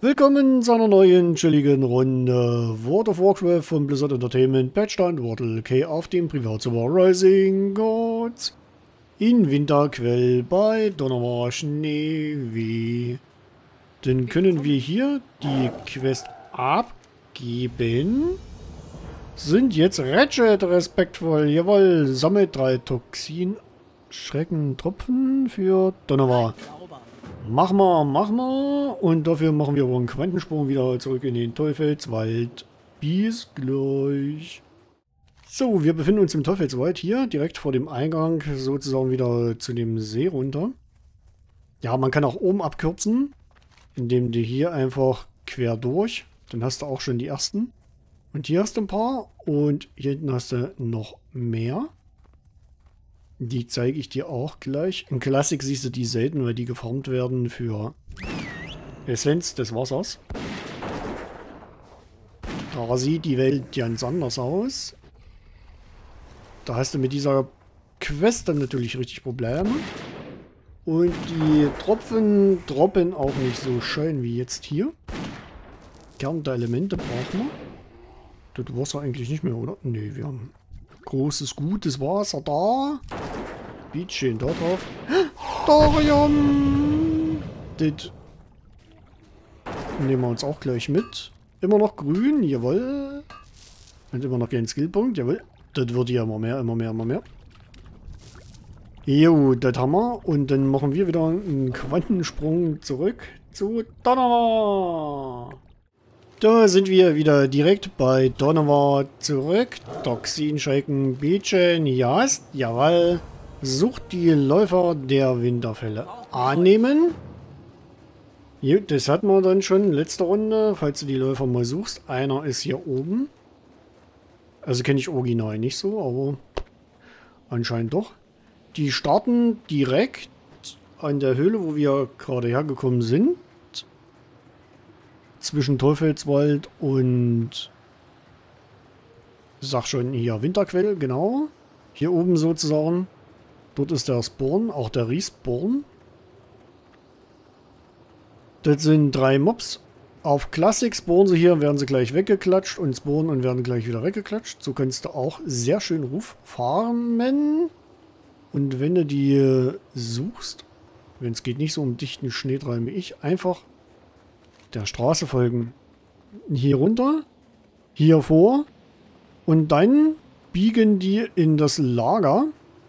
Willkommen zu einer neuen chilligen Runde World of Warcraft von Blizzard Entertainment, Patchstand Wortel K auf dem Privatserver Rising Gods in Winterquell bei Donnerwar Schneeweh. Dann können wir hier die Quest abgeben. Sind jetzt Ratchet respektvoll. Jawohl, sammelt 3 Toxin Schreckentropfen für Donnerwar. Machen wir. Und dafür machen wir einen Quantensprung wieder zurück in den Teufelswald. Bis gleich. So, wir befinden uns im Teufelswald hier, direkt vor dem Eingang, sozusagen wieder zu dem See runter. Ja, man kann auch oben abkürzen, indem du hier einfach quer durch, dann hast du auch schon die ersten. Und hier hast du ein paar und hier hinten hast du noch mehr. Die zeige ich dir auch gleich. Im Classic siehst du die selten, weil die gefarmt werden für Essenz des Wassers. Da sieht die Welt ganz anders aus. Da hast du mit dieser Quest dann natürlich richtig Probleme. Und die Tropfen droppen auch nicht so schön wie jetzt hier. Kern der Elemente brauchen wir. Das Wasser eigentlich nicht mehr, oder? Ne, wir haben großes, gutes Wasser da. Bietchen da drauf. Dorium! Das nehmen wir uns auch gleich mit. Immer noch grün, jawohl. Und immer noch kein Skillpunkt, jawohl. Das wird ja immer mehr. Jo, das haben wir. Und dann machen wir wieder einen Quantensprung zurück zu Donnerwar. Da sind wir wieder direkt bei Donnerwar zurück. Toxinschrecken, Bietchen, ja, jawohl. Sucht die Läufer der Winterfälle. Annehmen. Gut, das hatten wir dann schon letzte Runde, falls du die Läufer mal suchst. Einer ist hier oben. Also kenne ich original nicht so, aber anscheinend doch. Die starten direkt an der Höhle, wo wir gerade hergekommen sind. Zwischen Teufelswald und, sag schon, hier Winterquell, genau. Hier oben sozusagen. Dort ist der Spawn, auch der Respawn. Das sind 3 Mobs. Auf Classic spawnen sie hier, werden sie gleich weggeklatscht und spawnen und werden gleich wieder weggeklatscht. So kannst du auch sehr schön Ruf farmen. Und wenn du die suchst, wenn es geht nicht so um dichten Schneetreiben wie ich, einfach der Straße folgen. Hier runter, hier vor und dann biegen die in das Lager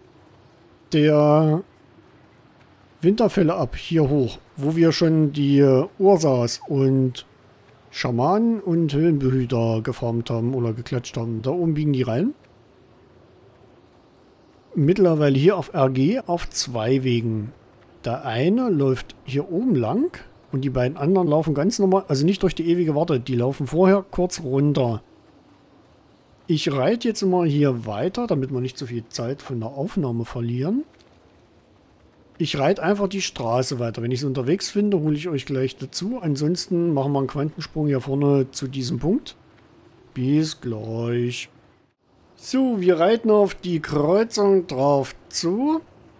der Winterfälle ab, hier hoch, wo wir schon die Ursas und Schamanen und Höhlenbehüter gefarmt haben oder geklatscht haben. Da oben biegen die rein. Mittlerweile hier auf RG auf 2 Wegen. Der eine läuft hier oben lang. Und die beiden anderen laufen ganz normal, also nicht durch die ewige Warte, die laufen vorher kurz runter. Ich reite jetzt mal hier weiter, damit wir nicht so viel Zeit von der Aufnahme verlieren. Ich reite einfach die Straße weiter. Wenn ich es unterwegs finde, hole ich euch gleich dazu. Ansonsten machen wir einen Quantensprung hier vorne zu diesem Punkt. Bis gleich. So, wir reiten auf die Kreuzung drauf zu.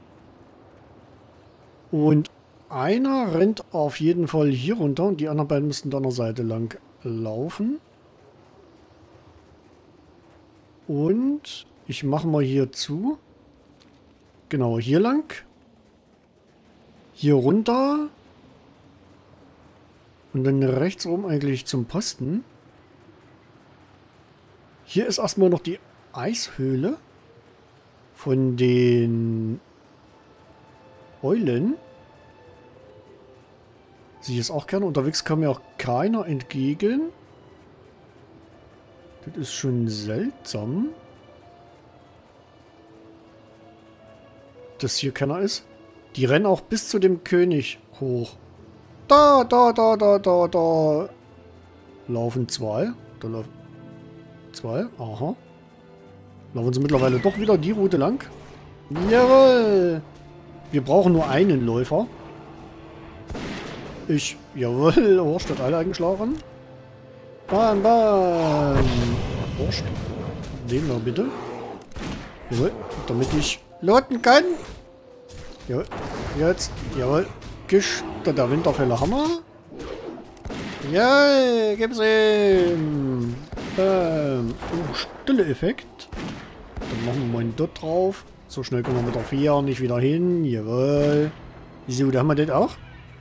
Und einer rennt auf jeden Fall hier runter und die anderen beiden müssten da an der Seite lang laufen. Und ich mache mal hier zu. Genau, hier lang. Hier runter. Und dann rechts oben eigentlich zum Posten. Hier ist erstmal noch die Eishöhle von den Eulen. Sie ist auch gerne unterwegs, kam mir auch keiner entgegen. Das ist schon seltsam. Dass hier keiner ist. Die rennen auch bis zu dem König hoch. Da. Laufen 2. Da laufen 2. Aha. Laufen sie mittlerweile doch wieder die Route lang. Jawohl. Wir brauchen nur einen Läufer. Jawohl, Horst hat alle eingeschlagen. Bam. Horst. Den noch bitte. Jawohl, damit ich loten kann. Jawohl, jetzt, jawohl. Der Winterfälle Hammer. Ja, gib's ihm. Stille-Effekt. Dann machen wir mal einen Dot drauf. So schnell kommen wir mit der 4 nicht wieder hin. Jawohl. So, da haben wir das auch.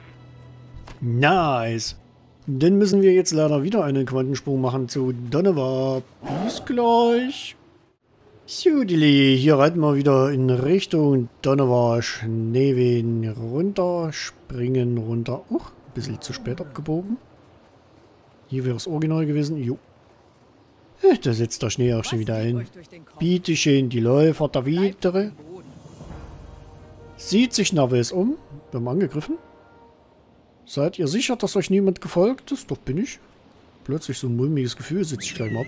Nice. Dann müssen wir jetzt leider wieder einen Quantensprung machen zu Donovan. Bis gleich. So, hier reiten wir wieder in Richtung Donovan. Schneewehen runter. Springen runter. Ein bisschen zu spät abgebogen. Hier wäre es original gewesen. Jo. Da setzt der Schnee auch schon wieder ein. Bitte schön, die Läufer der Widere. Sieht sich nervös um. Wir haben angegriffen. Seid ihr sicher, dass euch niemand gefolgt ist? Doch bin ich. Plötzlich so ein mulmiges Gefühl, sitze ich gleich mal ab.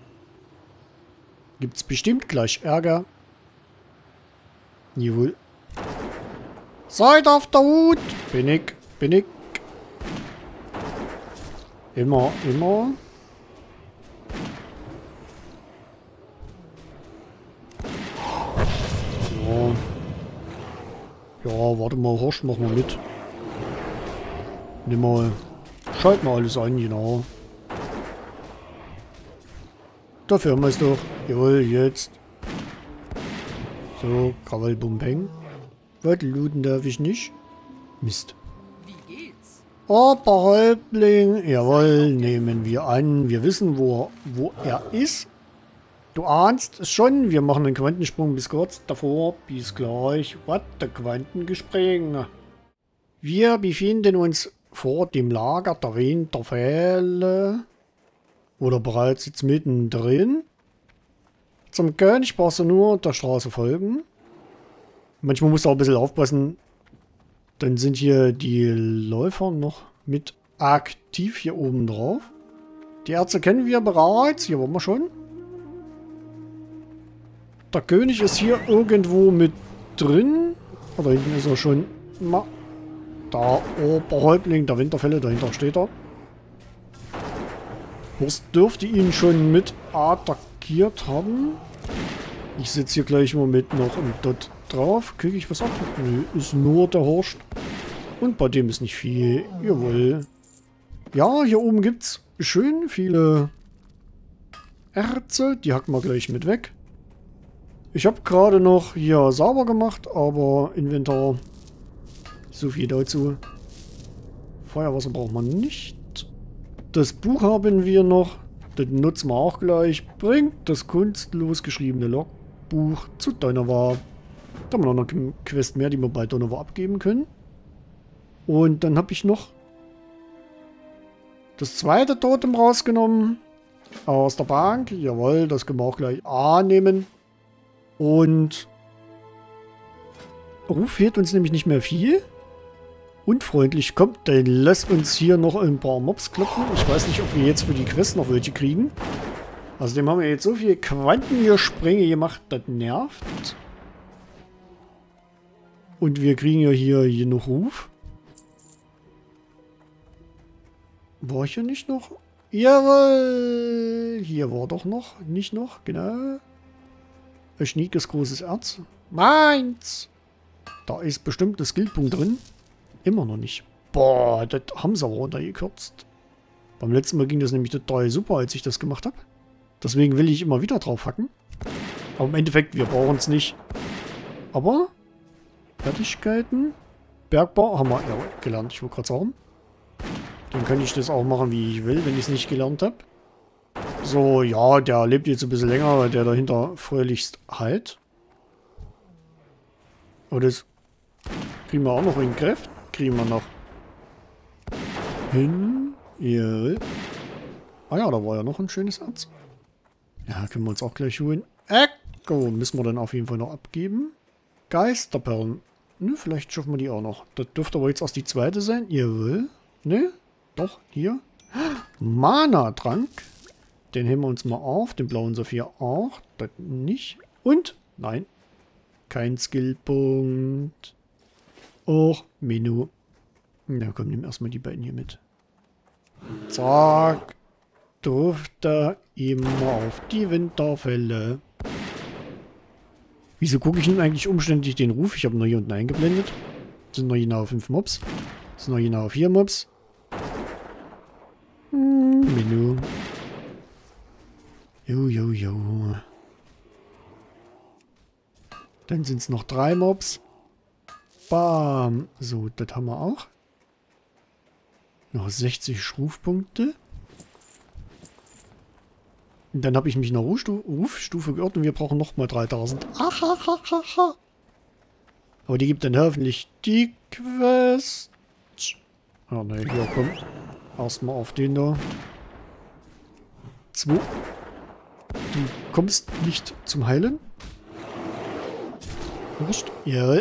Gibt's bestimmt gleich Ärger. Jawohl. Seid auf der Hut! Bin ich. Immer. Ja, warte mal, Horst, mach mal mit. Nimm mal. Schalt mal alles ein, genau. Dafür haben wir es doch. Jawohl, jetzt. So, Krawall, Bum, Peng. Was looten darf ich nicht? Mist. Oberhäuptling. Jawohl, nehmen wir an. Wir wissen, wo er ist. Du ahnst es schon. Wir machen einen Quantensprung bis kurz davor. Bis gleich. Was? Der Quantengespräch. Wir befinden uns vor dem Lager der Winterfälle. Oder bereits jetzt mittendrin. Zum König brauchst du nur der Straße folgen. Manchmal musst du auch ein bisschen aufpassen. Dann sind hier die Läufer noch mit aktiv hier oben drauf. Die Ärzte kennen wir bereits. Hier waren wir schon. Der König ist hier irgendwo mit drin. Oder hinten ist er schon. Der Oberhäuptling der Winterfälle. Dahinter steht er. Horst dürfte ihn schon mit attackiert haben. Ich sitze hier gleich mal mit noch im Dot drauf. Kriege ich was ab? Nö, ist nur der Horst. Und bei dem ist nicht viel. Jawohl. Ja, hier oben gibt es schön viele Erze. Die hacken wir gleich mit weg. Ich habe gerade noch hier sauber gemacht, aber Inventar. So viel dazu. Feuerwasser braucht man nicht. Das Buch haben wir noch. Das nutzen wir auch gleich. Bringt das kunstlos geschriebene Logbuch zu Donovan. Da haben wir noch eine Quest mehr, die wir bei Donovan abgeben können. Und dann habe ich noch das zweite Totem rausgenommen. Aus der Bank. Jawohl, das können wir auch gleich annehmen. Und fehlt uns nämlich nicht mehr viel. Unfreundlich kommt, dann lass uns hier noch ein paar Mobs klopfen. Ich weiß nicht, ob wir jetzt für die Quest noch welche kriegen. Außerdem haben wir jetzt so viel Quantengespräche gemacht, das nervt. Und wir kriegen ja hier noch Ruf. War hier nicht noch? Jawohl! Hier war doch noch, nicht noch, genau. Ein schniekes großes Erz. Meins! Da ist bestimmt ein Skillpunkt drin. Immer noch nicht. Boah, das haben sie aber runtergekürzt. Beim letzten Mal ging das nämlich total super, als ich das gemacht habe. Deswegen will ich immer wieder drauf hacken. Aber im Endeffekt, wir brauchen es nicht. Aber Fertigkeiten. Bergbau haben wir ja gelernt, ich wollte gerade sagen. Dann kann ich das auch machen, wie ich will, wenn ich es nicht gelernt habe. So, ja, der lebt jetzt ein bisschen länger, weil der dahinter fröhlichst halt. Aber das kriegen wir auch noch in Kräfte. Kriegen wir noch hin. Ja. Ah ja, da war ja noch ein schönes Herz. Ja, können wir uns auch gleich holen. Echo müssen wir dann auf jeden Fall noch abgeben. Geisterperlen. Ne, vielleicht schaffen wir die auch noch. Das dürfte aber jetzt erst die zweite sein. Jawohl. Ne? Doch, hier. Mana-Trank. Den heben wir uns mal auf. Den blauen Saphir auch. Das nicht. Und? Nein. Kein Skillpunkt. Och, Menü. Na komm, nimm erstmal die beiden hier mit. Zack. Durfte immer auf die Winterfälle. Wieso gucke ich denn eigentlich umständlich den Ruf? Ich habe nur hier unten eingeblendet. Sind noch genau 5 Mobs. Sind noch genau 4 Mobs. Menü. Jo. Dann sind es noch 3 Mobs. Bam. So, das haben wir auch. Noch 60 Schrufpunkte. Und dann habe ich mich in der Rufstufe geirrt und wir brauchen nochmal 3000. Ahahaha. Aber die gibt dann hoffentlich die Quest. Ah, ne, hier, komm. Erstmal auf den da. 2. Du kommst nicht zum Heilen. Wurscht. Jawohl.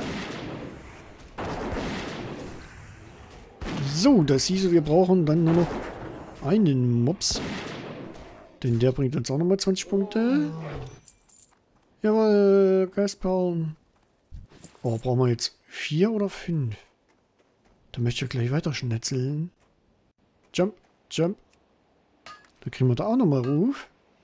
So, das hieße, wir brauchen dann nur noch einen Mops. Denn der bringt uns auch nochmal 20 Punkte. Jawohl, Geistperlen. Oh, brauchen wir jetzt 4 oder 5? Da möchte ich ja gleich weiter schnetzeln. Jump. Da kriegen wir da auch nochmal Ruf.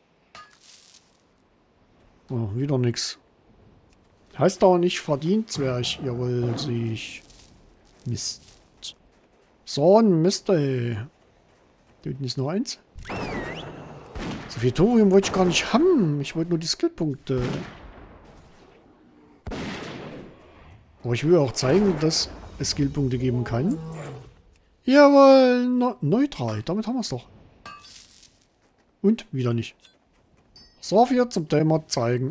Oh, wieder nix. Heißt aber nicht verdient, Zwerg. Jawohl, sehe ich. Mist. So ein Mist, ey. Da hinten ist noch eins. So viel Thorium wollte ich gar nicht haben. Ich wollte nur die Skillpunkte. Aber ich will auch zeigen, dass es Skillpunkte geben kann. Jawohl, neutral. Damit haben wir es doch. Und wieder nicht. So viel zum Thema zeigen.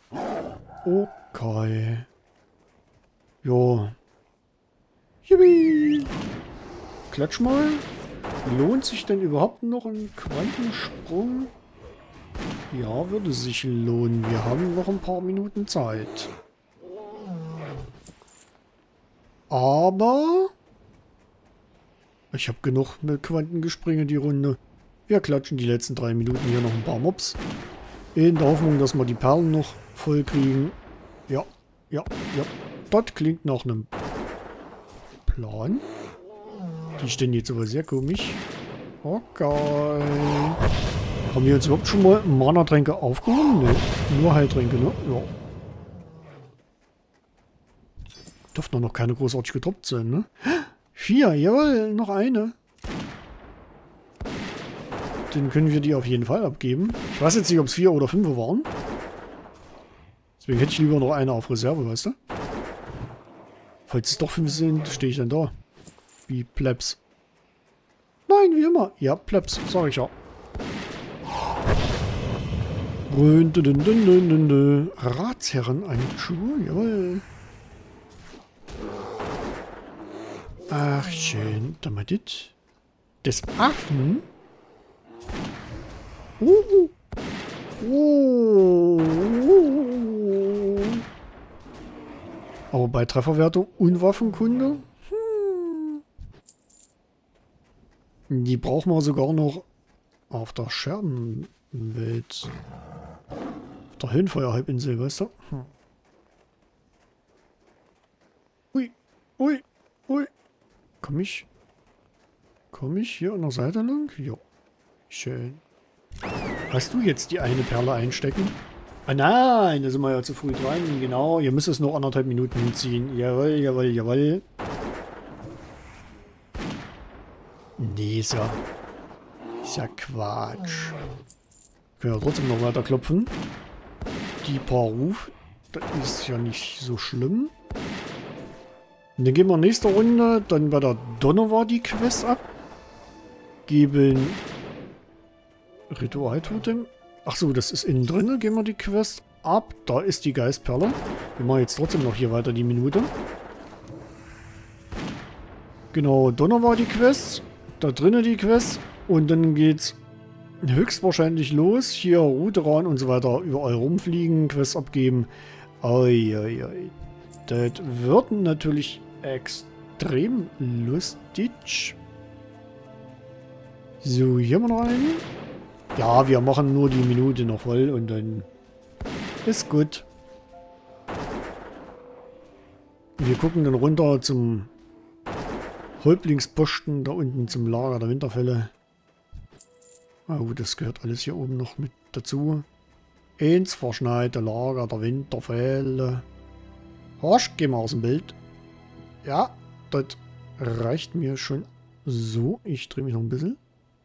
Okay. Jo. Yippie. Klatsch mal. Lohnt sich denn überhaupt noch ein Quantensprung? Ja, würde sich lohnen. Wir haben noch ein paar Minuten Zeit. Aber ich habe genug mit Quantengespringe die Runde. Wir klatschen die letzten 3 Minuten hier noch ein paar Mobs. In der Hoffnung, dass wir die Perlen noch voll kriegen. Ja. Das klingt nach einem Plan. Die stehen jetzt aber sehr komisch. Okay. Haben wir jetzt überhaupt schon mal Mana-Tränke aufgehoben? Ne, nur Heiltränke, ne? Ja. Dürften noch keine großartig gedroppt sein, ne? 4, jawohl, noch eine. Dann können wir die auf jeden Fall abgeben. Ich weiß jetzt nicht, ob es 4 oder 5 waren. Deswegen hätte ich lieber noch eine auf Reserve, weißt du? Falls es doch 5 sind, stehe ich dann da. Wie Plebs. Nein, wie immer. Ja, Plebs, sag ich ja. Ratsherren-Handschuhe, jawohl. Ach, schön. Da mal das. Des Affen. Aber bei Trefferwertung und Waffenkunde? Die brauchen wir sogar noch auf der Scherbenwelt. Auf der Höhenfeuerhalbinsel, weißt du? Ui. Komm ich hier an der Seite lang? Jo. Schön. Hast du jetzt die eine Perle einstecken? Ah nein, da sind wir ja zu früh dran. Genau, ihr müsst es noch 1,5 Minuten hinziehen. Jawohl. Nee, ist ja Quatsch. Können wir trotzdem noch weiter klopfen. Die paar Ruf, das ist ja nicht so schlimm. Und dann gehen wir nächste Runde dann bei der Donovar die Quest ab. Geben Ritualtotem. Achso, das ist innen drin. Gehen wir die Quest ab. Da ist die Geistperle. Wir machen jetzt trotzdem noch hier weiter die Minute. Genau, Donovar die Quest. Da drinnen die Quest. Und dann geht's höchstwahrscheinlich los. Hier Ruderan und so weiter. Überall rumfliegen, Quest abgeben. Oi. Das wird natürlich extrem lustig. So, hier haben wir noch einen. Ja, wir machen nur die Minute noch voll und dann ist gut. Wir gucken dann runter zum Häuptlingsposten, da unten zum Lager der Winterfälle. Oh, das gehört alles hier oben noch mit dazu. Ins verschneite Lager der Winterfälle. Horsch, geh mal aus dem Bild. Ja, das reicht mir schon so. Ich drehe mich noch ein bisschen.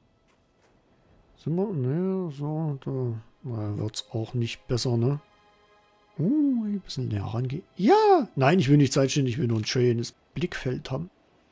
Sind wir? Ne, so, da wird's auch nicht besser, ne? Ein bisschen näher rangehen. Ja! Nein, ich will nicht Zeitstehen, ich will nur ein schönes Blickfeld haben.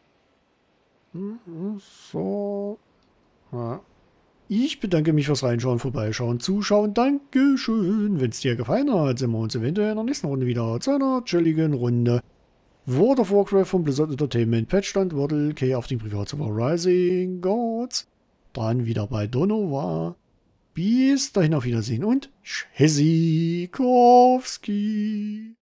So. Ja. Ich bedanke mich fürs Reinschauen, Vorbeischauen, Zuschauen. Dankeschön. Wenn es dir gefallen hat, sehen wir uns eventuell in der nächsten Runde wieder zu einer chilligen Runde. World of Warcraft von Blizzard Entertainment. Patchstand Wordle, K auf den Privatserver Rising Gods. Dann wieder bei Donova. Bis dahin auf Wiedersehen und Tschüssikowski.